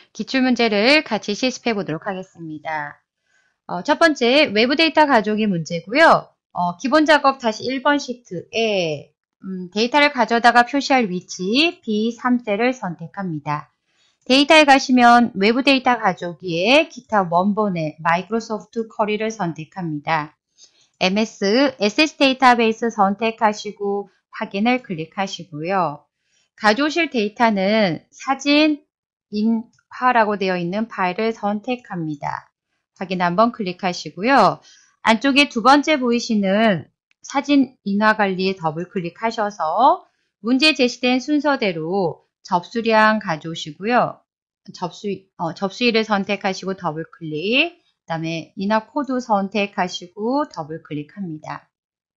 기출문제를 같이 실습해 보도록 하겠습니다. 첫 번째 외부 데이터 가져오기 문제고요. 기본 작업 다시 1번 시트에 데이터를 가져다가 표시할 위치 B3셀을 선택합니다. 데이터에 가시면 외부 데이터 가져오기에 기타 원본의 마이크로소프트 쿼리를 선택합니다. MS, SS 데이터베이스 선택하시고 확인을 클릭하시고요. 가져오실 데이터는 사진, 인화라고 되어 있는 파일을 선택합니다. 확인 한번 클릭하시고요. 안쪽에 두 번째 보이시는 사진 인화 관리에 더블 클릭하셔서 문제 제시된 순서대로 접수량 가져오시고요. 접수일을 선택하시고 더블 클릭, 그 다음에 인화 코드 선택하시고 더블 클릭합니다.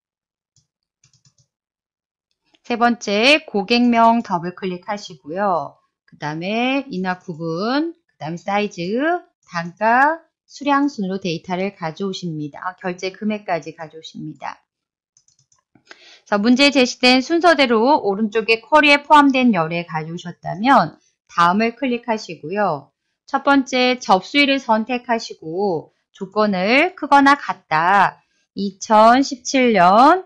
세 번째 고객명 더블 클릭하시고요. 그 다음에 인화 구분, 그 다음에 사이즈, 단가, 수량 순으로 데이터를 가져오십니다. 결제 금액까지 가져오십니다. 그래서 문제 제시된 순서대로 오른쪽에 쿼리에 포함된 열에 가져오셨다면 다음을 클릭하시고요. 첫 번째 접수일을 선택하시고 조건을 크거나 같다. 2017년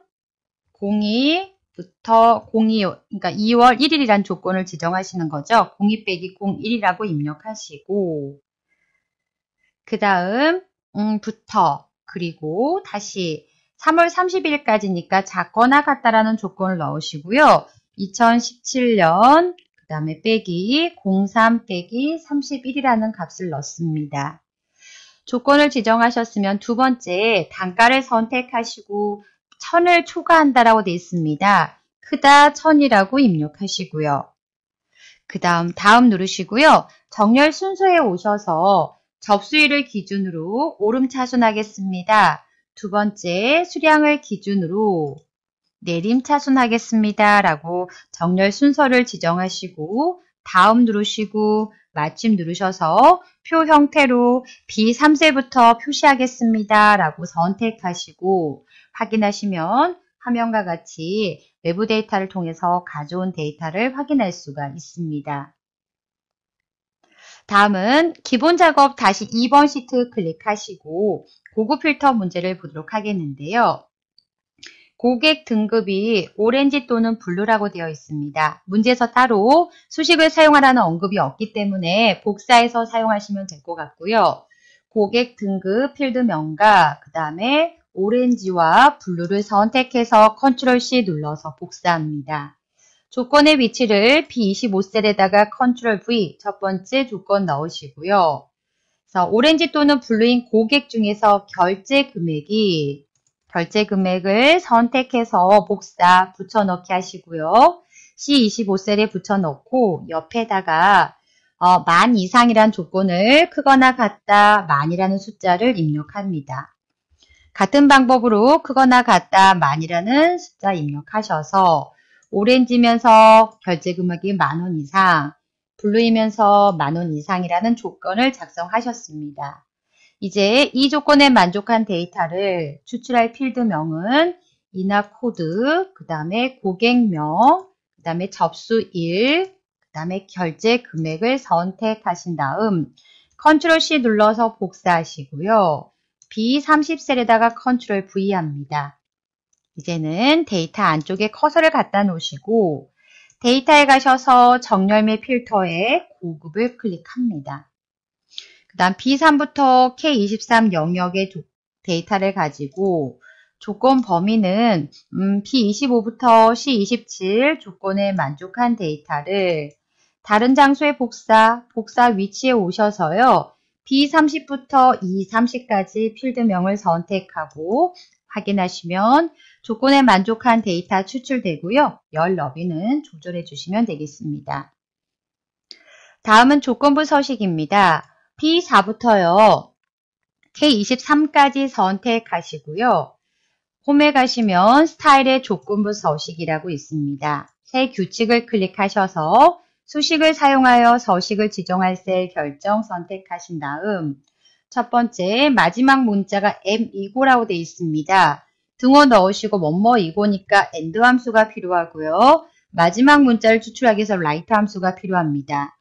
02부터 그러니까 2월 1일이란 조건을 지정하시는 거죠. 02-01이라고 입력하시고 그 다음 부터 그리고 다시 3월 30일까지니까 작거나 같다라는 조건을 넣으시고요. 2017년 그 다음에 빼기 03-31이라는 값을 넣습니다. 조건을 지정하셨으면 두 번째 단가를 선택하시고 1000을 초과한다라고 되어 있습니다. 크다 1000이라고 입력하시고요. 그 다음 누르시고요. 정렬 순서에 오셔서 접수일을 기준으로 오름차순하겠습니다. 두 번째 수량을 기준으로 내림차순하겠습니다. 라고 정렬 순서를 지정하시고 다음 누르시고 마침 누르셔서 표 형태로 B3셀부터 표시하겠습니다. 라고 선택하시고 확인하시면 화면과 같이 외부 데이터를 통해서 가져온 데이터를 확인할 수가 있습니다. 다음은 기본 작업 다시 2번 시트 클릭하시고 고급 필터 문제를 보도록 하겠는데요. 고객 등급이 오렌지 또는 블루라고 되어 있습니다. 문제에서 따로 수식을 사용하라는 언급이 없기 때문에 복사해서 사용하시면 될 것 같고요. 고객 등급 필드명과 그 다음에 오렌지와 블루를 선택해서 컨트롤 C 눌러서 복사합니다. 조건의 위치를 B25셀에다가 컨트롤 V 첫 번째 조건 넣으시고요. 그래서 오렌지 또는 블루인 고객 중에서 결제 금액을 선택해서 복사 붙여넣기 하시고요. C25셀에 붙여넣고 옆에다가 만 이상이란 조건을 크거나 같다 만이라는 숫자를 입력합니다. 같은 방법으로 크거나 같다 만이라는 숫자 입력하셔서 오렌지면서 결제 금액이 10,000원 이상, 블루이면서 10,000원 이상이라는 조건을 작성하셨습니다. 이제 이 조건에 만족한 데이터를 추출할 필드명은 인화 코드, 그 다음에 고객명, 그 다음에 접수일, 그 다음에 결제 금액을 선택하신 다음 컨트롤 C 눌러서 복사하시고요. B30셀에다가 컨트롤 V 합니다. 이제는 데이터 안쪽에 커서를 갖다 놓으시고 데이터에 가셔서 정렬 및 필터에 고급을 클릭합니다. 그 다음 B3부터 K23 영역의 데이터를 가지고 조건 범위는 B25부터 C27 조건에 만족한 데이터를 다른 장소에 복사 위치에 오셔서요. B30부터 E30까지 필드명을 선택하고 확인하시면 조건에 만족한 데이터 추출되고요. 열 너비는 조절해 주시면 되겠습니다. 다음은 조건부 서식입니다. P4부터요. K23까지 선택하시고요. 홈에 가시면 스타일의 조건부 서식이라고 있습니다. 새 규칙을 클릭하셔서 수식을 사용하여 서식을 지정할 셀 결정 선택하신 다음 첫 번째 마지막 문자가 M2고라고 되어 있습니다. 등호 넣으시고 뭐뭐이고니까 AND 함수가 필요하고요. 마지막 문자를 추출하기 위해서 라이트 함수가 필요합니다.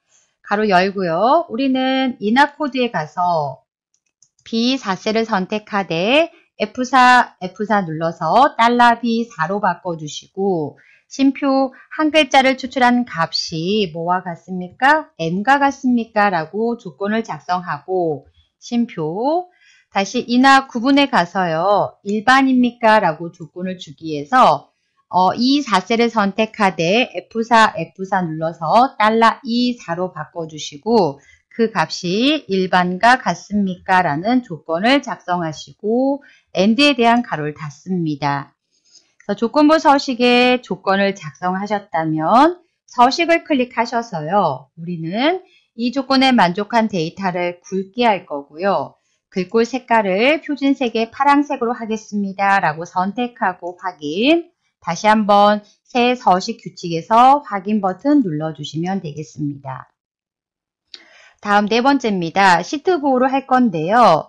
가로 열고요. 우리는 인하 코드에 가서 B4셀을 선택하되 F4 눌러서 $B4로 바꿔주시고 쉼표 한 글자를 추출한 값이 뭐와 같습니까? M과 같습니까? 라고 조건을 작성하고 쉼표 다시 인하 구분에 가서요. 일반입니까? 라고 조건을 주기 위해서 이 4셀을 선택하되 F4 눌러서 $E4로 바꿔주시고 그 값이 일반과 같습니까? 라는 조건을 작성하시고 AND에 대한 가로를 닫습니다. 조건부 서식에 조건을 작성하셨다면 서식을 클릭하셔서요. 우리는 이 조건에 만족한 데이터를 굵게 할 거고요. 글꼴 색깔을 표준색의 파란색으로 하겠습니다. 라고 선택하고 확인. 다시 한번 새 서식 규칙에서 확인 버튼 눌러주시면 되겠습니다. 다음 네 번째입니다. 시트 보호를 할 건데요.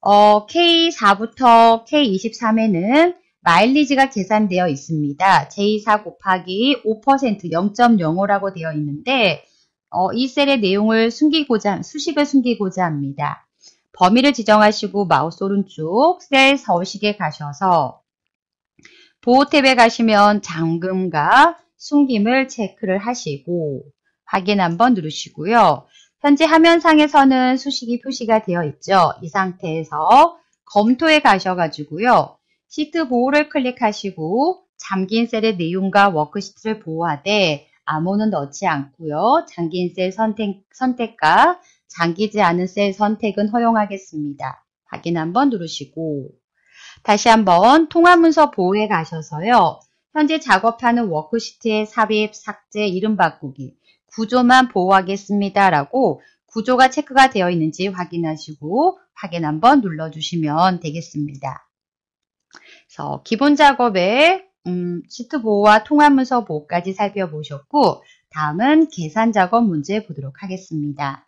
K4부터 K23에는 마일리지가 계산되어 있습니다. J4 곱하기 5% 0.05라고 되어 있는데 이 셀의 내용을 수식을 숨기고자 합니다. 범위를 지정하시고 마우스 오른쪽 셀 서식에 가셔서 보호 탭에 가시면 잠금과 숨김을 체크를 하시고 확인 한번 누르시고요. 현재 화면상에서는 수식이 표시가 되어 있죠. 이 상태에서 검토에 가셔가지고요. 시트 보호를 클릭하시고 잠긴 셀의 내용과 워크시트를 보호하되 암호는 넣지 않고요. 잠긴 셀 선택과 잠기지 않은 셀 선택은 허용하겠습니다. 확인 한번 누르시고 다시 한번 통합문서 보호에 가셔서요. 현재 작업하는 워크시트의 삽입, 삭제, 이름 바꾸기, 구조만 보호하겠습니다. 라고 구조가 체크가 되어 있는지 확인하시고 확인 한번 눌러주시면 되겠습니다. 그래서 기본 작업에 시트 보호와 통합문서 보호까지 살펴보셨고 다음은 계산 작업 문제 보도록 하겠습니다.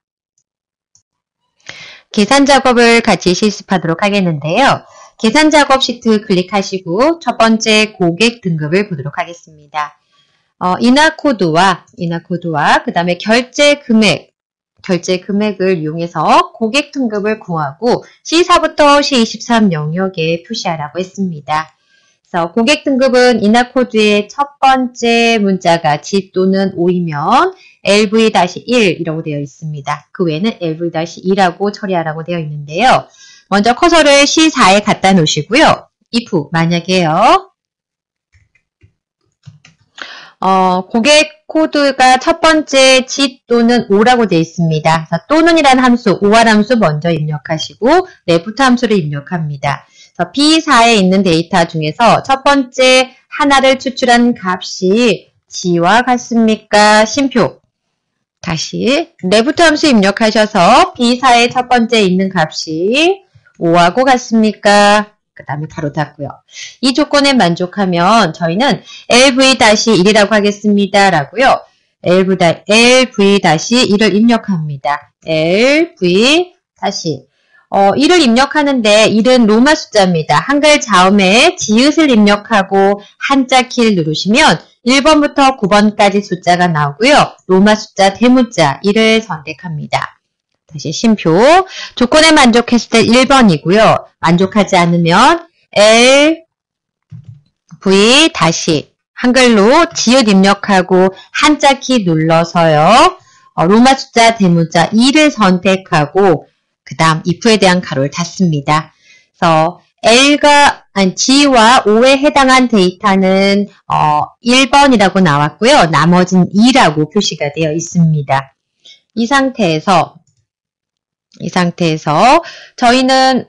계산 작업을 같이 실습하도록 하겠는데요. 계산 작업 시트 클릭하시고 첫 번째 고객 등급을 보도록 하겠습니다. 인하 코드와 그 다음에 결제 금액을 이용해서 고객 등급을 구하고 C4부터 C23 영역에 표시하라고 했습니다. 그래서 고객 등급은 인하 코드의 첫 번째 문자가 집 또는 O이면 LV-1이라고 되어 있습니다. 그 외에는 LV-2라고 처리하라고 되어 있는데요. 먼저 커서를 C4에 갖다 놓으시고요. if 만약에요. 고객 코드가 첫 번째 지 또는 O라고 되어 있습니다. 또는이라는 함수, OR 함수 먼저 입력하시고 left 함수를 입력합니다. B4에 있는 데이터 중에서 첫 번째 하나를 추출한 값이 G와 같습니까? 쉼표. 다시 left 함수 입력하셔서 B4의 첫 번째 있는 값이 5하고 같습니까? 그 다음에 가로 닫고요. 이 조건에 만족하면 저희는 LV-1이라고 하겠습니다. 라고요. LV-1을 입력합니다. LV- 1을 입력하는데 1은 로마 숫자입니다. 한글 자음에 지읒을 입력하고 한자 키를 누르시면 1번부터 9번까지 숫자가 나오고요. 로마 숫자 대문자 1을 선택합니다. 다시 쉼표. 조건에 만족했을 때 1번이고요. 만족하지 않으면 LV- 한글로 지읒 입력하고 한자 키 눌러서요. 로마 숫자 대문자 2를 선택하고 그 다음 if에 대한 가로를 닫습니다. 그래서 G와 O에 해당한 데이터는 1번이라고 나왔고요. 나머지는 2라고 표시가 되어 있습니다. 이 상태에서 저희는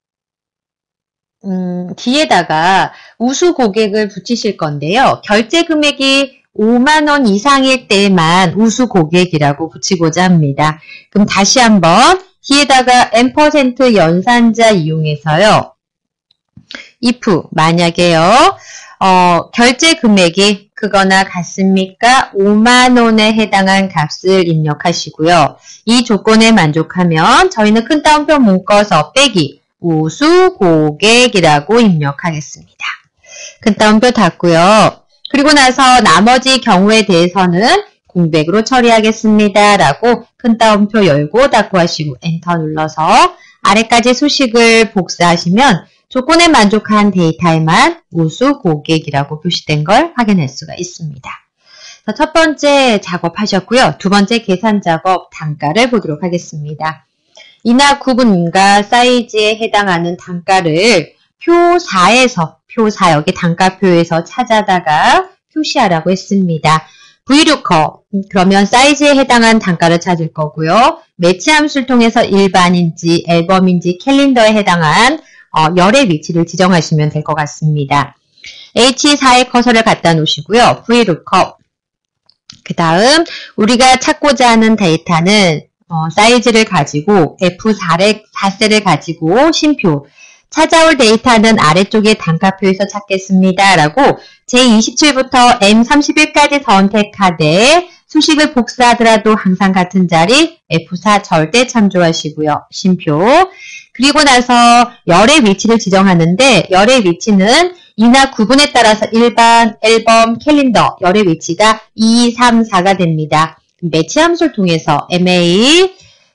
뒤에다가 우수 고객을 붙이실 건데요. 결제 금액이 5만원 이상일 때만 우수 고객이라고 붙이고자 합니다. 그럼 다시 한번 뒤에다가 %, 연산자 이용해서요. if 만약에요. 결제 금액이 그거나 같습니까? 5만원에 해당한 값을 입력하시고요. 이 조건에 만족하면 저희는 큰 따옴표 묶어서 빼기 우수 고객이라고 입력하겠습니다. 큰 따옴표 닫고요. 그리고 나서 나머지 경우에 대해서는 공백으로 처리하겠습니다. 라고 큰 따옴표 열고 닫고 하시고 엔터 눌러서 아래까지 수식을 복사하시면 조건에 만족한 데이터에만 우수 고객이라고 표시된 걸 확인할 수가 있습니다. 첫 번째 작업하셨고요. 두 번째 계산 작업 단가를 보도록 하겠습니다. 인하 구분과 사이즈에 해당하는 단가를 표 4 여기 단가표에서 찾아다가 표시하라고 했습니다. VLOOKUP 그러면 사이즈에 해당한 단가를 찾을 거고요. 매치 함수를 통해서 일반인지 앨범인지 캘린더에 해당한 열의 위치를 지정하시면 될 것 같습니다. H4에 커서를 갖다 놓으시고요. VLOOKUP 그 다음 우리가 찾고자 하는 데이터는 사이즈를 가지고 F4셀을 가지고 쉼표 찾아올 데이터는 아래쪽에 단가표에서 찾겠습니다. 라고 제27부터 M31까지 선택하되 수식을 복사하더라도 항상 같은 자리 F4 절대 참조하시고요. 쉼표 그리고 나서 열의 위치를 지정하는데 열의 위치는 인하 구분에 따라서 일반, 앨범, 캘린더 열의 위치가 2, 3, 4가 됩니다. 매치 함수를 통해서 MA,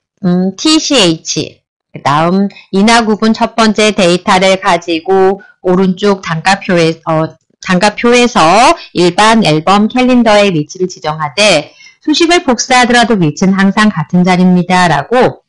TCH 그 다음 인하 구분 첫 번째 데이터를 가지고 오른쪽 단가표에서 일반, 앨범, 캘린더의 위치를 지정하되 수식을 복사하더라도 위치는 항상 같은 자리입니다. 라고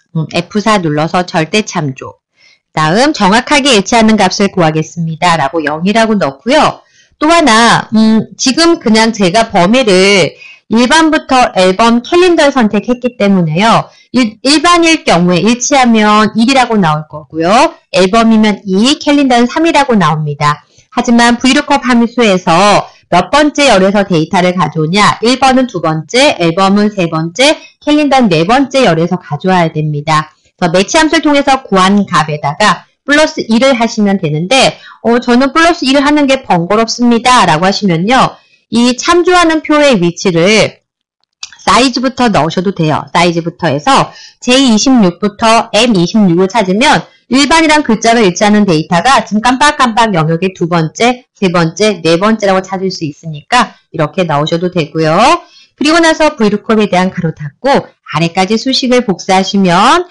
F4 눌러서 절대 참조. 다음 정확하게 일치하는 값을 구하겠습니다. 라고 0이라고 넣고요. 또 하나 지금 그냥 제가 범위를 일반부터 앨범, 캘린더를 선택했기 때문에요. 일반일 경우에 일치하면 1이라고 나올 거고요. 앨범이면 2, 캘린더는 3이라고 나옵니다. 하지만 VLOOKUP 함수에서 몇 번째 열에서 데이터를 가져오냐? 1번은 두 번째, 앨범은 세 번째, 캘린더는 네 번째 열에서 가져와야 됩니다. 그래서 매치 함수를 통해서 구한 값에다가 플러스 1을 하시면 되는데 저는 플러스 1을 하는 게 번거롭습니다. 라고 하시면요. 이 참조하는 표의 위치를 사이즈부터 넣으셔도 돼요. 사이즈부터 해서 J26부터 M26을 찾으면 일반이란 글자가 일치하는 데이터가 지금 깜빡깜빡 영역의 두 번째, 세 번째, 네 번째라고 찾을 수 있으니까 이렇게 넣으셔도 되고요. 그리고 나서 VLOOKUP에 대한 가로 닫고 아래까지 수식을 복사하시면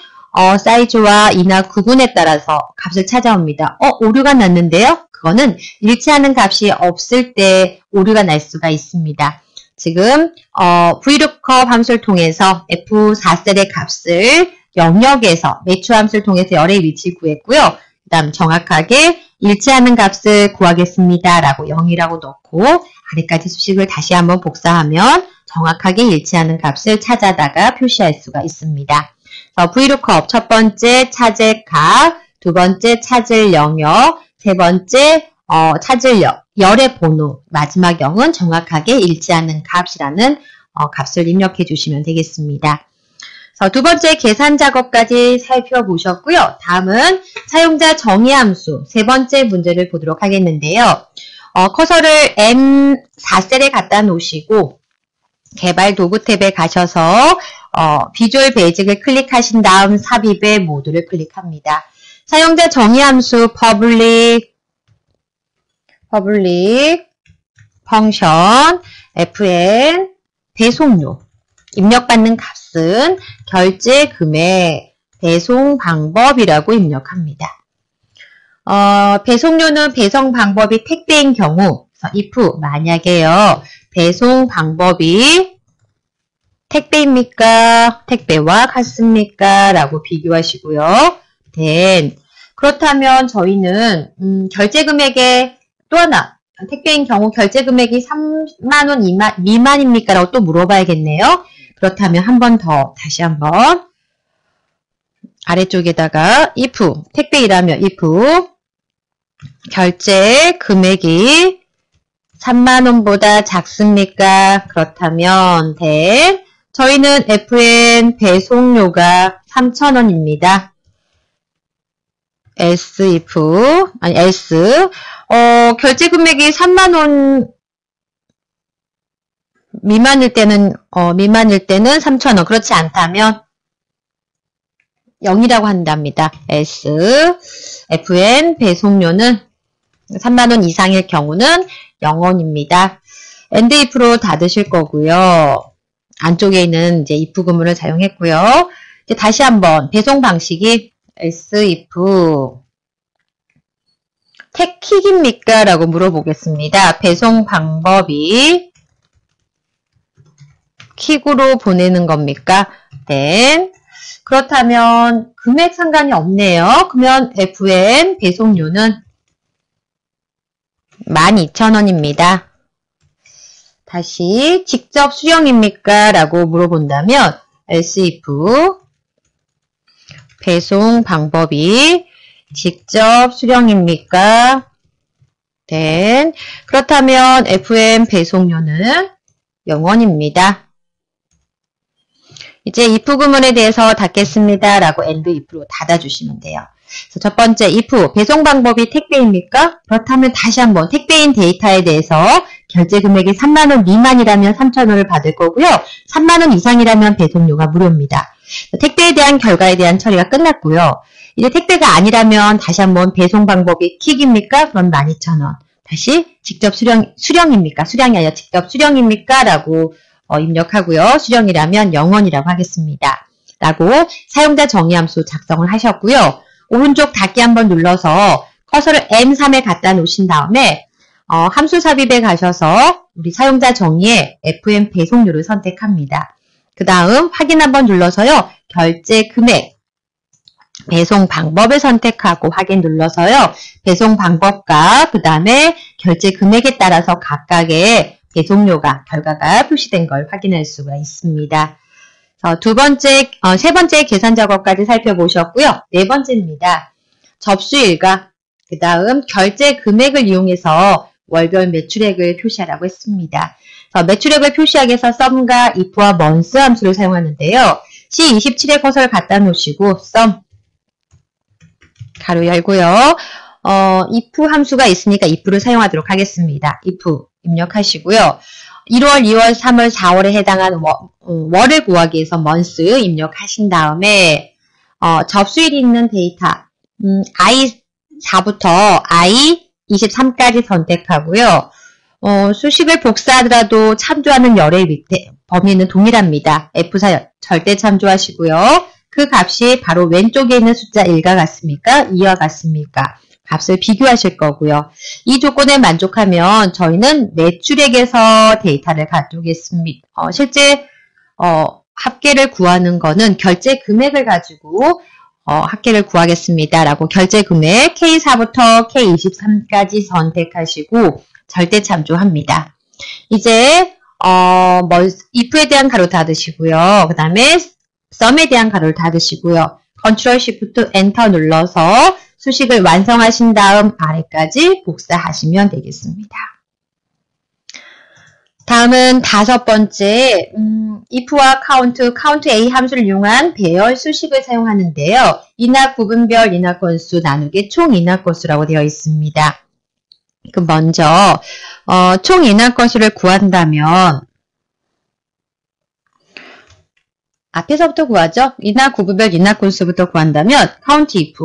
사이즈와 인하 구분에 따라서 값을 찾아옵니다. 오류가 났는데요. 그거는 일치하는 값이 없을 때 오류가 날 수가 있습니다. 지금 VLOOKUP 함수를 통해서 F4셀의 값을 영역에서 매추 함수를 통해서 열의 위치 구했고요. 그 다음 정확하게 일치하는 값을 구하겠습니다. 라고 0이라고 넣고 아래까지 수식을 다시 한번 복사하면 정확하게 일치하는 값을 찾아다가 표시할 수가 있습니다. VLOOKUP 첫 번째 찾을 값, 두 번째 찾을 영역, 세 번째 찾을 열의 번호, 마지막 0은 정확하게 일치하는 값이라는 값을 입력해 주시면 되겠습니다. 두 번째 계산 작업까지 살펴보셨고요. 다음은 사용자 정의 함수 세 번째 문제를 보도록 하겠는데요. 커서를 M4셀에 갖다 놓으시고 개발 도구 탭에 가셔서 비주얼 베이직을 클릭하신 다음 삽입의 모두를 클릭합니다. 사용자 정의 함수 public function fn 배송료 입력받는 값은 결제 금액 배송 방법이라고 입력합니다. 배송료는 배송 방법이 택배인 경우 if 만약에요. 배송 방법이 택배입니까? 택배와 같습니까? 라고 비교하시고요. then 그렇다면 저희는 결제 금액의 또 하나 택배인 경우 결제 금액이 3만원 미만입니까? 라고 또 물어봐야겠네요. 그렇다면 한 번 더 다시 한번 아래쪽에다가 if 택배이라면 if 결제 금액이 3만원보다 작습니까? 그렇다면 then 저희는 FN 배송료가 3,000원입니다. else 결제 금액이 3만원 미만일 때는 3,000원 그렇지 않다면 0이라고 한답니다. else FN 배송료는 3만원 이상일 경우는 0원입니다. and if로 닫으실 거고요. 안쪽에 있는 이제 if 구문을 사용했고요. 이제 다시 한번 배송 방식이 else if 택킥입니까? 라고 물어보겠습니다. 배송 방법이 킥으로 보내는 겁니까? then 그렇다면 금액 상관이 없네요. 그러면 FM 배송료는 12,000원입니다. 다시 직접 수령입니까? 라고 물어본다면 else if 배송 방법이 직접 수령입니까? then 그렇다면 FM 배송료는 0원입니다. 이제 if 구문에 대해서 닫겠습니다. 라고 end if로 닫아주시면 돼요. 그래서 첫 번째 if 배송 방법이 택배입니까? 그렇다면 다시 한번 택배인 데이터에 대해서 결제 금액이 3만원 미만이라면 3,000원을 받을 거고요. 3만원 이상이라면 배송료가 무료입니다. 택배에 대한 결과에 대한 처리가 끝났고요. 이제 택배가 아니라면 다시 한번 배송 방법이 킥입니까? 그럼 12,000원. 다시 직접 수령입니까? 수령이 아니라 직접 수령입니까? 라고 입력하고요. 수령이라면 0원이라고 하겠습니다. 라고 사용자 정의함수 작성을 하셨고요. 오른쪽 닫기 한번 눌러서 커서를 M3에 갖다 놓으신 다음에 함수 삽입에 가셔서 우리 사용자 정의에 FM 배송료를 선택합니다. 그 다음 확인 한번 눌러서요. 결제 금액, 배송 방법을 선택하고 확인 눌러서요. 배송 방법과 그 다음에 결제 금액에 따라서 각각의 배송료가 결과가 표시된 걸 확인할 수가 있습니다. 세 번째 계산 작업까지 살펴보셨고요. 네 번째입니다. 접수일과 그 다음 결제 금액을 이용해서 월별 매출액을 표시하라고 했습니다. 매출액을 표시하기 위해서 sum과 if와 month 함수를 사용하는데요. C27에 커서를 갖다 놓으시고 sum 가로 열고요. if 함수가 있으니까 if를 사용하도록 하겠습니다. if 입력하시고요. 1월, 2월, 3월, 4월에 해당하는 월을 구하기 위해서 month 입력하신 다음에 접수일이 있는 데이터 I4부터 I23까지 선택하고요. 수식을 복사하더라도 참조하는 열의 밑에 범위는 동일합니다. F4 절대 참조하시고요. 그 값이 바로 왼쪽에 있는 숫자 1과 같습니까? 2와 같습니까? 값을 비교하실 거고요. 이 조건에 만족하면 저희는 매출액에서 데이터를 가져오겠습니다. 실제 합계를 구하는 거는 결제 금액을 가지고 합계를 구하겠습니다. 라고 결제 금액 K4부터 K23까지 선택하시고 절대 참조합니다. 이제 if에 대한 가로 닫으시고요. 그 다음에 sum에 대한 가로를 닫으시고요. Ctrl Shift Enter 눌러서 수식을 완성하신 다음 아래까지 복사하시면 되겠습니다. 다음은 다섯 번째, if와 count A 함수를 이용한 배열 수식을 사용하는데요. 인하 구분별 인하 건수 나누기 총 인하 건수라고 되어 있습니다. 그럼 먼저 총 인하 건수를 구한다면 앞에서부터 구하죠. 인하 구분별 인하 건수부터 구한다면 count if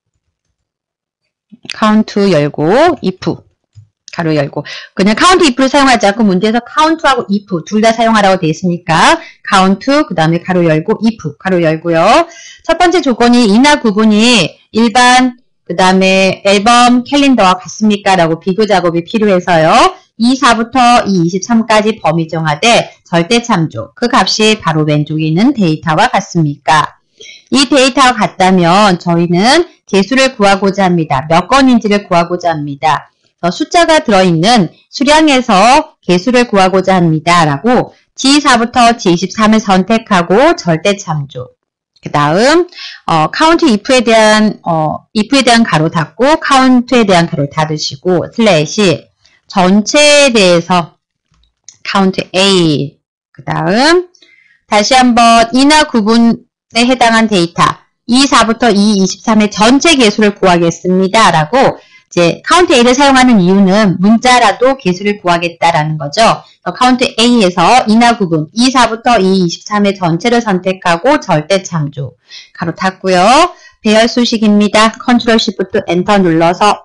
count 열고 if 가로 열고 그냥 count if를 사용하지 않고 문제에서 count하고 if 둘 다 사용하라고 되어 있으니까 count 그 다음에 가로 열고 if 가로 열고요. 첫 번째 조건이 인하 구분이 일반 그 다음에 앨범 캘린더와 같습니까? 라고 비교 작업이 필요해서요. 24부터 23까지 범위 정하되 절대 참조 그 값이 바로 왼쪽에 있는 데이터와 같습니까? 이 데이터와 같다면 저희는 개수를 구하고자 합니다. 몇 건인지를 구하고자 합니다. 숫자가 들어있는 수량에서 개수를 구하고자 합니다. 라고 G4부터 G23을 선택하고 절대 참조. 그 다음 count if에 대한 가로 닫고 count에 대한 가로 닫으시고 슬래시 전체에 대해서 count A 그 다음 다시 한번 인하 구분에 해당한 데이터 24부터 23의 전체 개수를 구하겠습니다. 라고 이제 count A를 사용하는 이유는 문자라도 개수를 구하겠다라는 거죠. count A에서 인하 구분 24부터 23의 전체를 선택하고 절대 참조 가로 닫고요. 배열 수식입니다. Ctrl Shift Enter 눌러서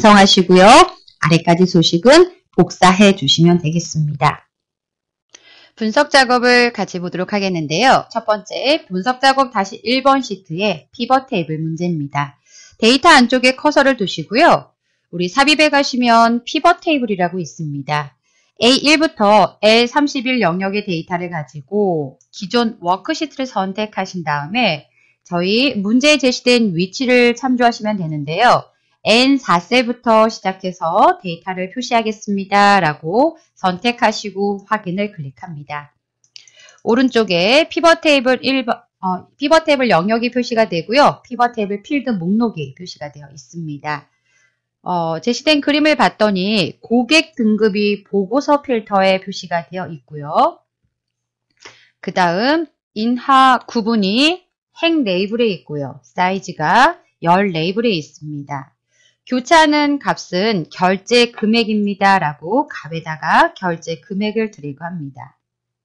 완성하시고요. 아래까지 수식은 복사해 주시면 되겠습니다. 분석 작업을 같이 보도록 하겠는데요. 첫 번째, 분석 작업 다시 1번 시트의 피벗 테이블 문제입니다. 데이터 안쪽에 커서를 두시고요. 우리 삽입에 가시면 피벗 테이블이라고 있습니다. A1부터 L31 영역의 데이터를 가지고 기존 워크시트를 선택하신 다음에 저희 문제에 제시된 위치를 참조하시면 되는데요. N4셀부터 시작해서 데이터를 표시하겠습니다. 라고 선택하시고 확인을 클릭합니다. 오른쪽에 피벗 테이블 1번, 피벗 테이블 영역이 표시가 되고요. 피벗 테이블 필드 목록이 표시가 되어 있습니다. 제시된 그림을 봤더니 고객 등급이 보고서 필터에 표시가 되어 있고요. 그 다음 인하 구분이 행 레이블에 있고요. 사이즈가 열 레이블에 있습니다. 교차하는 값은 결제 금액입니다. 라고 값에다가 결제 금액을 드리고 합니다.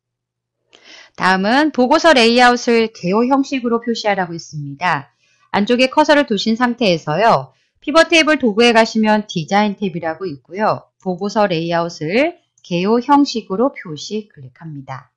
다음은 보고서 레이아웃을 개요 형식으로 표시하라고 있습니다. 안쪽에 커서를 두신 상태에서요. 피벗 테이블 도구에 가시면 디자인 탭이라고 있고요. 보고서 레이아웃을 개요 형식으로 표시 클릭합니다.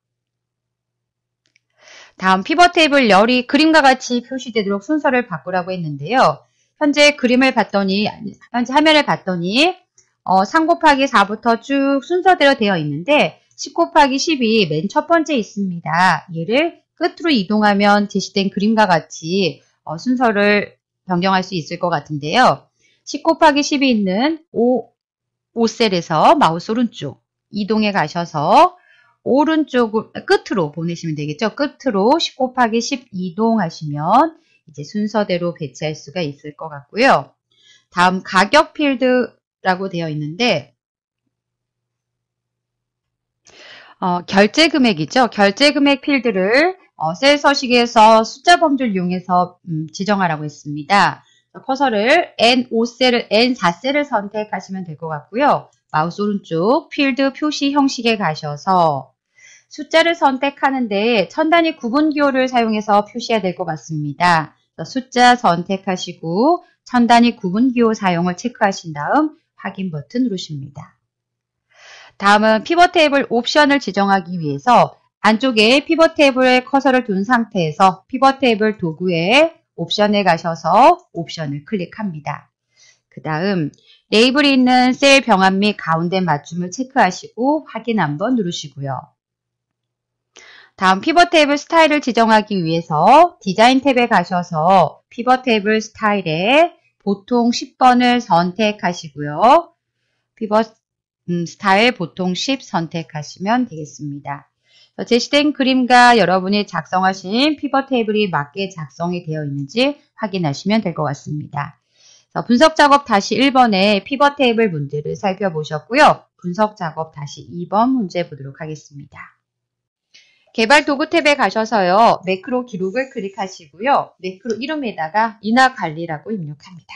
다음 피벗 테이블 열이 그림과 같이 표시되도록 순서를 바꾸라고 했는데요. 현재 그림을 봤더니, 현재 화면을 봤더니 3 곱하기 4부터 쭉 순서대로 되어 있는데 10 곱하기 10이 맨 첫 번째 있습니다. 얘를 끝으로 이동하면 제시된 그림과 같이 순서를 변경할 수 있을 것 같은데요. 10 곱하기 10이 있는 5셀에서 마우스 오른쪽 이동해 가셔서 오른쪽 끝으로 보내시면 되겠죠. 끝으로 10 곱하기 10 이동하시면 이제 순서대로 배치할 수가 있을 것 같고요. 다음 가격 필드라고 되어 있는데 결제 금액이죠. 결제 금액 필드를 셀 서식에서 숫자 범주를 이용해서 지정하라고 했습니다. 커서를 N5셀을 N4셀을 선택하시면 될 것 같고요. 마우스 오른쪽 필드 표시 형식에 가셔서 숫자를 선택하는데 천 단위 구분 기호를 사용해서 표시해야 될 것 같습니다. 숫자 선택하시고 천 단위 구분 기호 사용을 체크하신 다음 확인 버튼 누르십니다. 다음은 피벗 테이블 옵션을 지정하기 위해서 안쪽에 피벗 테이블에 커서를 둔 상태에서 피벗 테이블 도구에 옵션에 가셔서 옵션을 클릭합니다. 그 다음 레이블이 있는 셀 병합 및 가운데 맞춤을 체크하시고 확인 한번 누르시고요. 다음 피벗 테이블 스타일을 지정하기 위해서 디자인 탭에 가셔서 피벗 테이블 스타일에 보통 10번을 선택하시고요. 피벗 스타일 보통 10 선택하시면 되겠습니다. 제시된 그림과 여러분이 작성하신 피벗 테이블이 맞게 작성이 되어 있는지 확인하시면 될 것 같습니다. 분석 작업 다시 1번의 피벗 테이블 문제를 살펴보셨고요. 분석 작업 다시 2번 문제 보도록 하겠습니다. 개발 도구 탭에 가셔서요. 매크로 기록을 클릭하시고요. 매크로 이름에다가 인하 관리라고 입력합니다.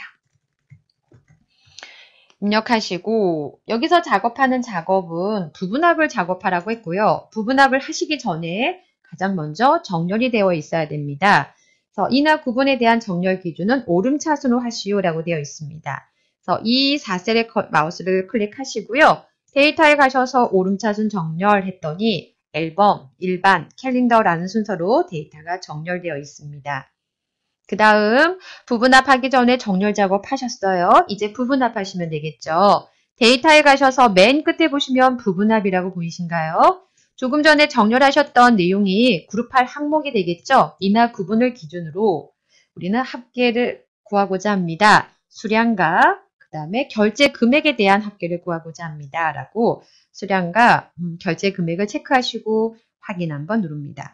입력하시고 여기서 작업하는 작업은 부분합을 작업하라고 했고요. 부분합을 하시기 전에 가장 먼저 정렬이 되어 있어야 됩니다. 그래서 인하 구분에 대한 정렬 기준은 오름차순으로 하시오라고 되어 있습니다. 그래서 이 4셀의 마우스를 클릭하시고요. 데이터에 가셔서 오름차순 정렬했더니 앨범, 일반, 캘린더라는 순서로 데이터가 정렬되어 있습니다. 그 다음 부분합하기 전에 정렬 작업 하셨어요. 이제 부분합하시면 되겠죠. 데이터에 가셔서 맨 끝에 보시면 부분합이라고 보이신가요? 조금 전에 정렬하셨던 내용이 그룹할 항목이 되겠죠. 인하 구분을 기준으로 우리는 합계를 구하고자 합니다. 수량과 그 다음에 결제 금액에 대한 합계를 구하고자 합니다. 라고 수량과 결제 금액을 체크하시고 확인 한번 누릅니다.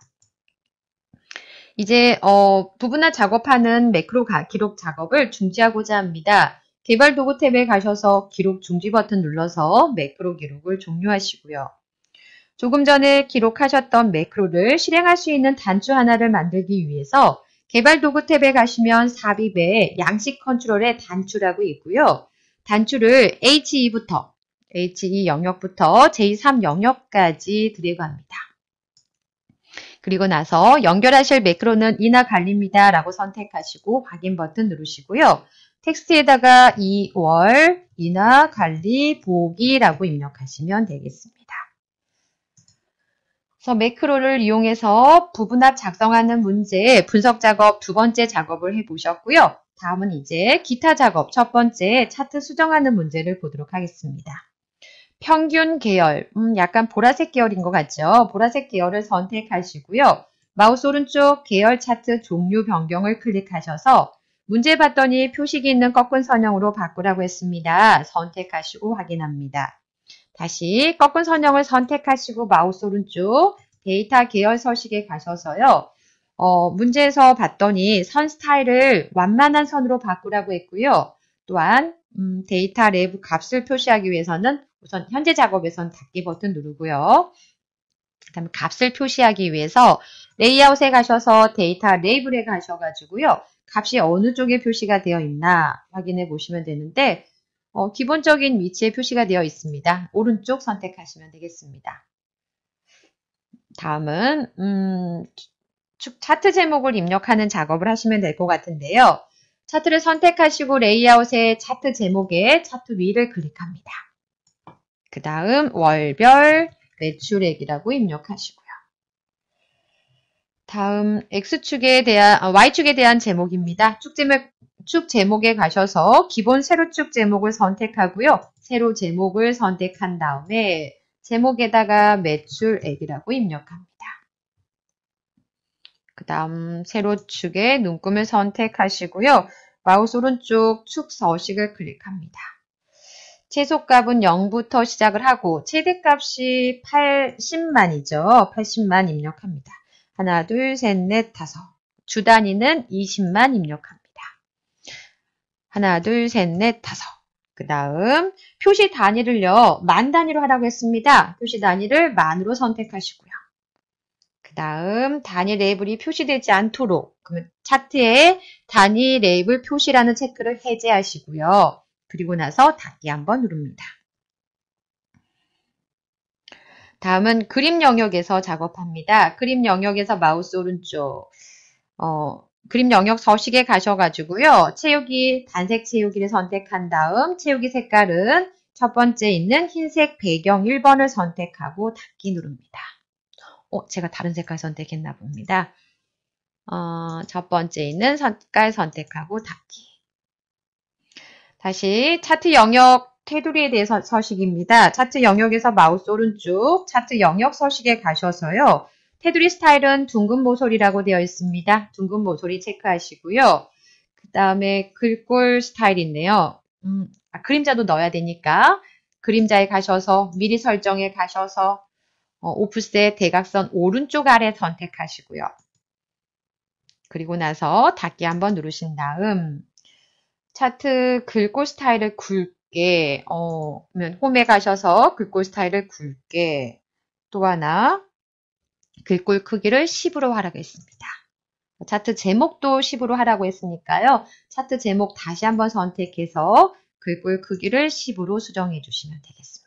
이제 부분합 작업하는 매크로 기록 작업을 중지하고자 합니다. 개발 도구 탭에 가셔서 기록 중지 버튼 눌러서 매크로 기록을 종료하시고요. 조금 전에 기록하셨던 매크로를 실행할 수 있는 단추 하나를 만들기 위해서 개발 도구 탭에 가시면 삽입에 양식 컨트롤의 단추라고 있고요. 단추를 HE 영역부터 J3 영역까지 드래그합니다. 그리고 나서 연결하실 매크로는 인하 관리입니다. 라고 선택하시고 확인 버튼 누르시고요. 텍스트에다가 2월 인하 관리 보기라고 입력하시면 되겠습니다. 그래서 매크로를 이용해서 부분합 작성하는 문제 분석 작업 두 번째 작업을 해보셨고요. 다음은 이제 기타 작업 첫 번째 차트 수정하는 문제를 보도록 하겠습니다. 평균 계열, 약간 보라색 계열인 것 같죠? 보라색 계열을 선택하시고요. 마우스 오른쪽 계열 차트 종류 변경을 클릭하셔서 문제 봤더니 표식이 있는 꺾은 선형으로 바꾸라고 했습니다. 선택하시고 확인합니다. 다시 꺾은 선형을 선택하시고 마우스 오른쪽 데이터 계열 서식에 가셔서요. 문제에서 봤더니 선 스타일을 완만한 선으로 바꾸라고 했고요. 또한 데이터 랩 값을 표시하기 위해서는 우선 현재 작업에선 닫기 버튼 누르고요. 그 다음에 값을 표시하기 위해서 레이아웃에 가셔서 데이터 레이블에 가셔가지고요. 값이 어느 쪽에 표시가 되어 있나 확인해 보시면 되는데 기본적인 위치에 표시가 되어 있습니다. 오른쪽 선택하시면 되겠습니다. 다음은 차트 제목을 입력하는 작업을 하시면 될 것 같은데요. 차트를 선택하시고 레이아웃의 차트 제목에 차트 위를 클릭합니다. 그 다음 월별 매출액이라고 입력하시고요. 다음 Y축에 대한 제목입니다. 축 제목에 가셔서 기본 세로축 제목을 선택하고요. 세로 제목을 선택한 다음에 제목에다가 매출액이라고 입력합니다. 그 다음 세로축에 눈금을 선택하시고요. 마우스 오른쪽 축 서식을 클릭합니다. 최소값은 0부터 시작을 하고 최대값이 80만이죠. 80만 입력합니다. 하나, 둘, 셋, 넷, 다섯. 주 단위는 20만 입력합니다. 하나, 둘, 셋, 넷, 다섯. 그 다음 표시 단위를요. 만 단위로 하라고 했습니다. 표시 단위를 만으로 선택하시고요. 그 다음 단위 레이블이 표시되지 않도록 그러면 차트에 단위 레이블 표시라는 체크를 해제하시고요. 그리고 나서 닫기 한번 누릅니다. 다음은 그림 영역에서 작업합니다. 그림 영역에서 마우스 오른쪽 그림 영역 서식에 가셔가지고요. 채우기, 단색 채우기를 선택한 다음 채우기 색깔은 첫 번째 있는 흰색 배경 1번을 선택하고 닫기 누릅니다. 제가 다른 색깔 선택했나 봅니다. 첫 번째 있는 색깔 선택하고 닫기. 다시 차트 영역 테두리에 대해서 서식입니다. 차트 영역에서 마우스 오른쪽 차트 영역 서식에 가셔서요. 테두리 스타일은 둥근 모서리라고 되어 있습니다. 둥근 모서리 체크하시고요. 그 다음에 글꼴 스타일이 있네요. 그림자도 넣어야 되니까 그림자에 가셔서 미리 설정에 가셔서 오프셋 대각선 오른쪽 아래 선택하시고요. 그리고 나서 닫기 한번 누르신 다음 차트 글꼴 스타일을 굵게 그러면 홈에 가셔서 글꼴 스타일을 굵게 또 하나 글꼴 크기를 10으로 하라고 했습니다. 차트 제목도 10으로 하라고 했으니까요. 차트 제목 다시 한번 선택해서 글꼴 크기를 10으로 수정해 주시면 되겠습니다.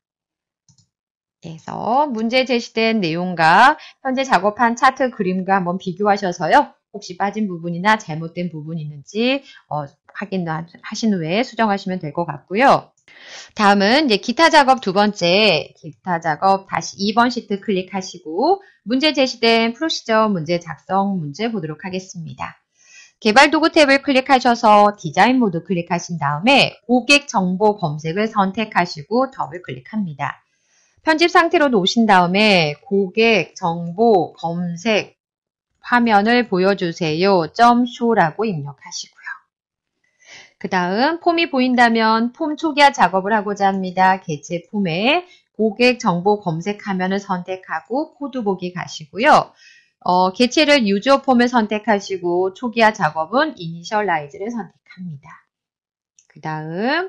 그래서 문제 제시된 내용과 현재 작업한 차트 그림과 한번 비교하셔서요. 혹시 빠진 부분이나 잘못된 부분이 있는지 확인하신 후에 수정하시면 될 것 같고요. 다음은 이제 기타 작업 두 번째, 기타 작업 다시 2번 시트 클릭하시고 문제 제시된 프로시저 문제 작성 문제 보도록 하겠습니다. 개발 도구 탭을 클릭하셔서 디자인 모드 클릭하신 다음에 고객 정보 검색을 선택하시고 더블 클릭합니다. 편집 상태로 놓으신 다음에 고객 정보 검색 화면을 보여주세요. .show라고 입력하시고요. 그 다음 폼이 보인다면 폼 초기화 작업을 하고자 합니다. 개체 폼에 고객 정보 검색 화면을 선택하고 코드 보기 가시고요. 개체를 유저 폼을 선택하시고 초기화 작업은 이니셜라이즈를 선택합니다. 그 다음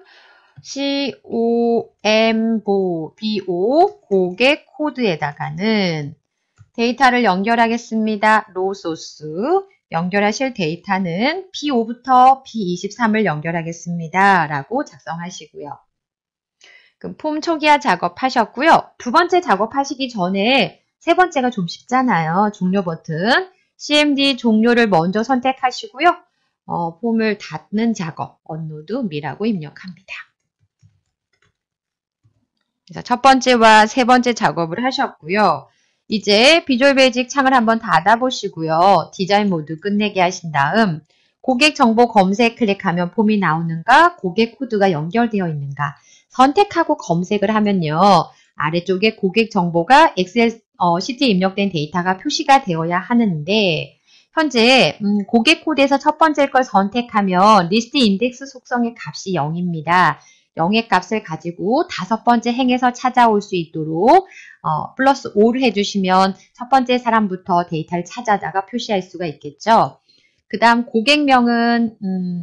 COMBO 고객 코드에다가는 데이터를 연결하겠습니다. 로 소스 연결하실 데이터는 P5부터 P23을 연결하겠습니다. 라고 작성하시고요. 그럼 폼 초기화 작업하셨고요. 두 번째 작업하시기 전에 세 번째가 좀 쉽잖아요. 종료 버튼 CMD 종료를 먼저 선택하시고요. 폼을 닫는 작업 언로드 미라고 입력합니다. 그래서 첫 번째와 세 번째 작업을 하셨고요. 이제 비주얼 베이직 창을 한번 닫아보시고요. 디자인 모드 끝내게 하신 다음 고객 정보 검색 클릭하면 폼이 나오는가, 고객 코드가 연결되어 있는가 선택하고 검색을 하면요. 아래쪽에 고객 정보가 엑셀 시트에 입력된 데이터가 표시가 되어야 하는데 현재 고객 코드에서 첫 번째 걸 선택하면 리스트 인덱스 속성의 값이 0입니다. 0의 값을 가지고 다섯 번째 행에서 찾아올 수 있도록 플러스 5를 해주시면 첫 번째 사람부터 데이터를 찾아다가 표시할 수가 있겠죠. 그 다음 고객명은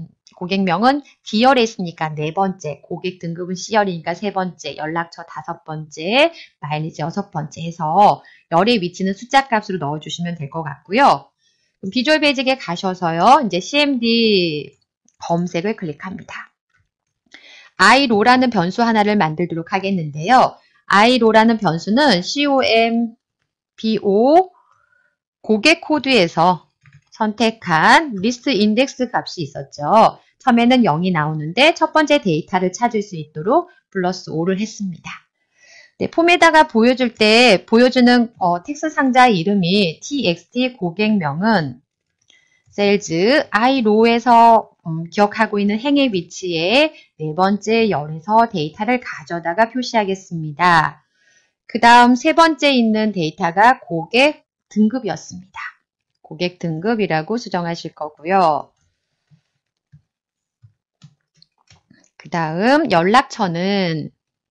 D열에 있으니까 네 번째, 고객 등급은 C열이니까 세 번째, 연락처 다섯 번째, 마일리지 여섯 번째 해서 열의 위치는 숫자 값으로 넣어주시면 될 것 같고요. 비주얼 베이직에 가셔서요. 이제 CMD 검색을 클릭합니다. irow라는 변수 하나를 만들도록 하겠는데요. irow라는 변수는 combo 고객 코드에서 선택한 리스트 인덱스 값이 있었죠. 처음에는 0이 나오는데 첫 번째 데이터를 찾을 수 있도록 플러스 5를 했습니다. 네, 폼에다가 보여줄 때 보여주는 텍스트 상자 이름이 txt 고객명은 셀즈 irow에서 기억하고 있는 행의 위치에 네 번째 열에서 데이터를 가져다가 표시하겠습니다. 그 다음 세 번째 있는 데이터가 고객 등급이었습니다. 고객 등급이라고 수정하실 거고요. 그 다음 연락처는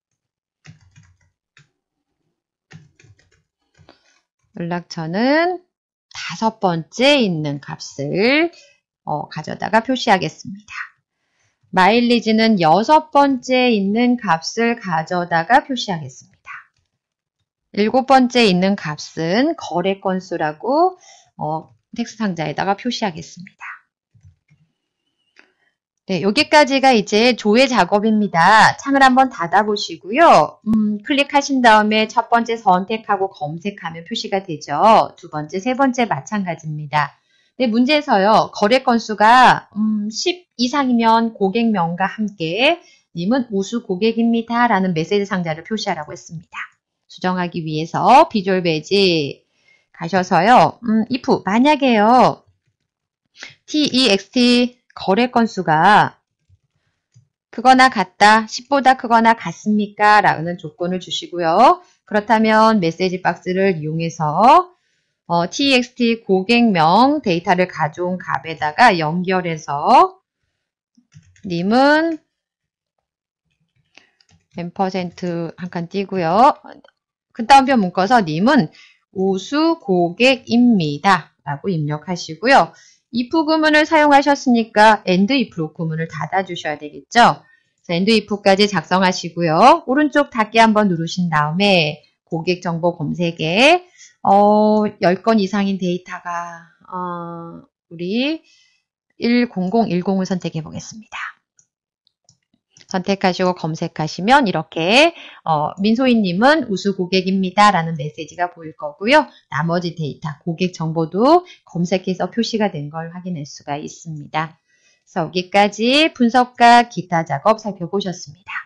다섯 번째 있는 값을 가져다가 표시하겠습니다. 마일리지는 여섯 번째 있는 값을 가져다가 표시하겠습니다. 일곱 번째 있는 값은 거래 건수라고 텍스트 상자에다가 표시하겠습니다. 네, 여기까지가 이제 조회 작업입니다. 창을 한번 닫아보시고요. 클릭하신 다음에 첫 번째 선택하고 검색하면 표시가 되죠. 두 번째, 세 번째 마찬가지입니다. 네, 문제에서요. 거래 건수가 10 이상이면 고객명과 함께 님은 우수 고객입니다. 라는 메시지 상자를 표시하라고 했습니다. 수정하기 위해서 비주얼 베이직 가셔서요. if 만약에요. text 거래 건수가 크거나 같다, 10보다 크거나 같습니까? 라는 조건을 주시고요. 그렇다면 메시지 박스를 이용해서 text 고객명 데이터를 가져온 값에다가 연결해서 님은 %한 칸 띄고요. 그 다음표 묶어서 님은 우수 고객입니다. 라고 입력하시고요. if 구문을 사용하셨으니까 and if 구문을 닫아주셔야 되겠죠. and if까지 작성하시고요. 오른쪽 닫기 한번 누르신 다음에 고객 정보 검색에 10건 이상인 데이터가 우리 10010을 선택해 보겠습니다. 선택하시고 검색하시면 이렇게 민소희님은 우수 고객입니다. 라는 메시지가 보일 거고요. 나머지 데이터, 고객 정보도 검색해서 표시가 된 걸 확인할 수가 있습니다. 그래서 여기까지 분석과 기타 작업 살펴보셨습니다.